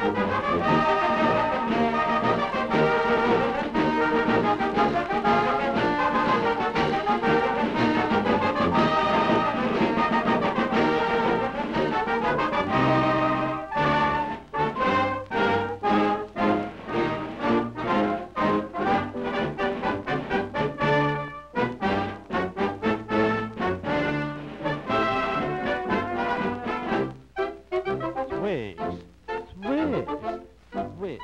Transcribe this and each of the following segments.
Swish, swish, swish,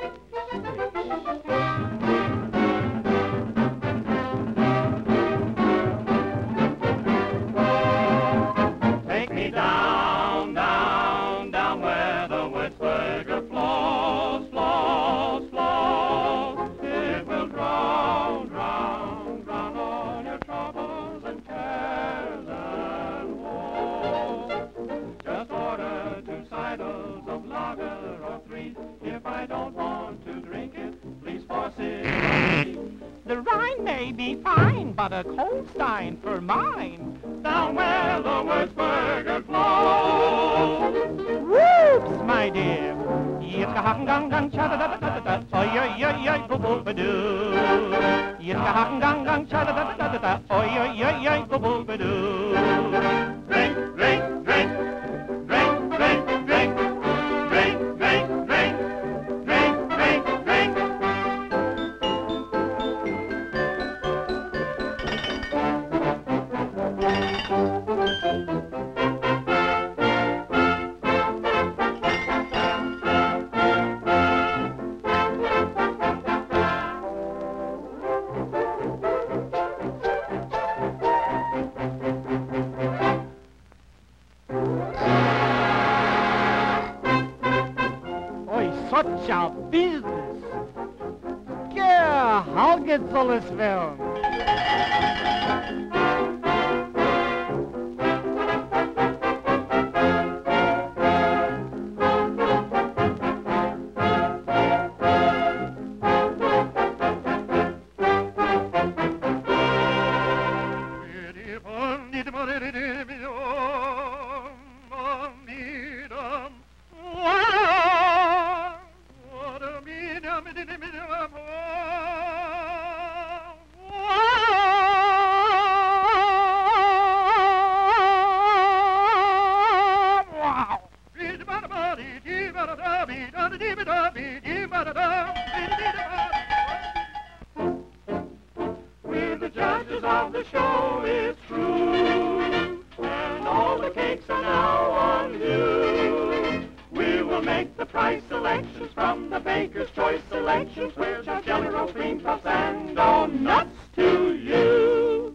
Take me down, down, down where the Würzburger flows, flows, flows. It will drown, drown, drown all your troubles and cares and woes. Just order 2 seidels of lager or 3. If I don't want to drink it, please force it. The Rhine may be fine, but a cold stein for mine. Down where the Würzburger flows. Whoops, my dear. Jetzt gehaken gang gang cha da da da da da. Oi oi oi oi boo boo ba doo. Jetzt gehaken gang gang cha da da da da da. Oi oi oi oi boo boo ba doo. Drink, drink, drink. Drink, drink, drink. Drink, drink, drink. Drink, drink, drink. Oi, such a business. Ja, how geht soll es werden? We're the judges of the show, it's true, and all the cakes are now on view. We will make the price selections from the Baker's Choice selections. We'll just jelly roll, cream puffs, and doughnuts to you.